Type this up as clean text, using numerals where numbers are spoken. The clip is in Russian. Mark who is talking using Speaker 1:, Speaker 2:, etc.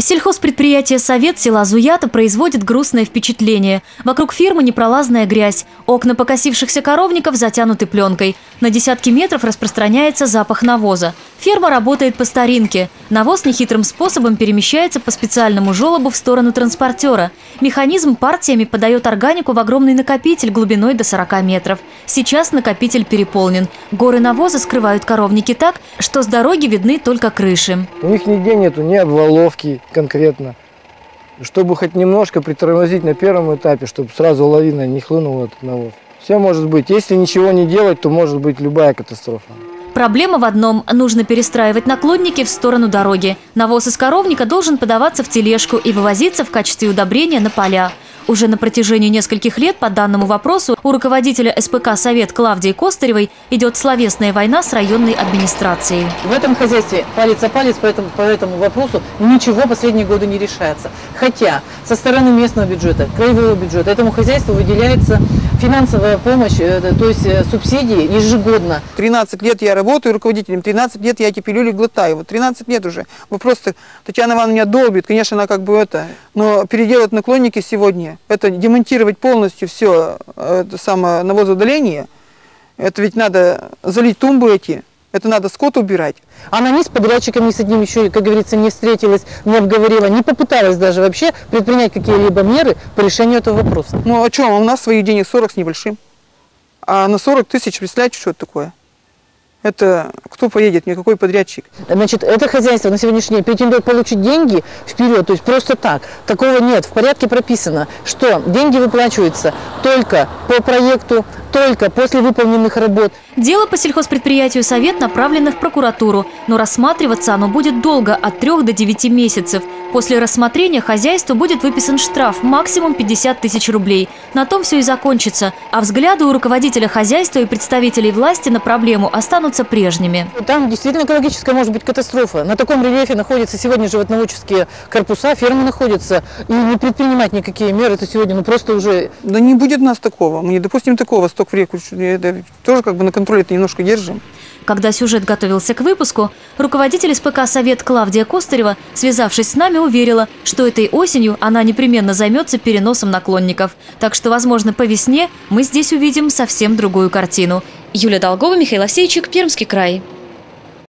Speaker 1: Сельхозпредприятие «Совет» села Зуята производит грустное впечатление. Вокруг фирмы непролазная грязь. Окна покосившихся коровников затянуты пленкой. На десятки метров распространяется запах навоза. Ферма работает по старинке. Навоз нехитрым способом перемещается по специальному желобу в сторону транспортера. Механизм партиями подает органику в огромный накопитель глубиной до 40 метров. Сейчас накопитель переполнен. Горы навоза скрывают коровники так, что с дороги видны только крыши.
Speaker 2: У них нигде нету ни обваловки конкретно. Чтобы хоть немножко притормозить на первом этапе, чтобы сразу лавина не хлынула этот навоз. Все может быть. Если ничего не делать, то может быть любая катастрофа.
Speaker 1: Проблема в одном – нужно перестраивать наклонники в сторону дороги. Навоз из коровника должен подаваться в тележку и вывозиться в качестве удобрения на поля. Уже на протяжении нескольких лет по данному вопросу у руководителя СПК «Совет» Клавдии Костаревой идет словесная война с районной администрацией.
Speaker 3: В этом хозяйстве палец о палец по этому вопросу ничего последние годы не решается. Хотя со стороны местного бюджета, краевого бюджета этому хозяйству выделяется финансовая помощь, то есть субсидии ежегодно.
Speaker 4: 13 лет я работаю руководителем, 13 лет я эти пилюли глотаю. Вот 13 лет уже. Вопрос-то Татьяна Ивановна меня долбит, конечно, она как бы это. Но переделать наклонники сегодня, это демонтировать полностью все это самое навозоудаление, это ведь надо залить тумбы эти, это надо скот убирать.
Speaker 3: Она ни с подрядчиками, ни с одним еще, как говорится, не встретилась, не обговорила, не попыталась даже вообще предпринять какие-либо меры по решению этого вопроса.
Speaker 4: Ну о чем? У нас своих денег 40 с небольшим. А на 40 тысяч, представляете, что это такое? Это кто поедет, никакой подрядчик.
Speaker 3: Значит, это хозяйство на сегодняшний день претендует получить деньги вперед, то есть просто так. Такого нет. В порядке прописано, что деньги выплачиваются только по проекту, только после выполненных работ.
Speaker 1: Дело по сельхозпредприятию «Совет» направлено в прокуратуру, но рассматриваться оно будет долго, от 3 до 9 месяцев. После рассмотрения хозяйству будет выписан штраф, максимум 50 тысяч рублей. На том все и закончится, а взгляды у руководителя хозяйства и представителей власти на проблему останутся прежними.
Speaker 3: Там действительно экологическая может быть катастрофа. На таком рельефе находятся сегодня животноводческие корпуса, фермы находятся, и не предпринимать никакие меры, это сегодня просто уже...
Speaker 4: Да не будет у нас такого, мы не допустим такого, сток в реку, тоже как бы на контроле это немножко держим.
Speaker 1: Когда сюжет готовился к выпуску, руководитель СПК «Совет» Клавдия Костарева, связавшись с нами, уверила, что этой осенью она непременно займется переносом наклонников. Так что, возможно, по весне мы здесь увидим совсем другую картину. Юлия Долгова, Михаил Овсейчик, Пермский край.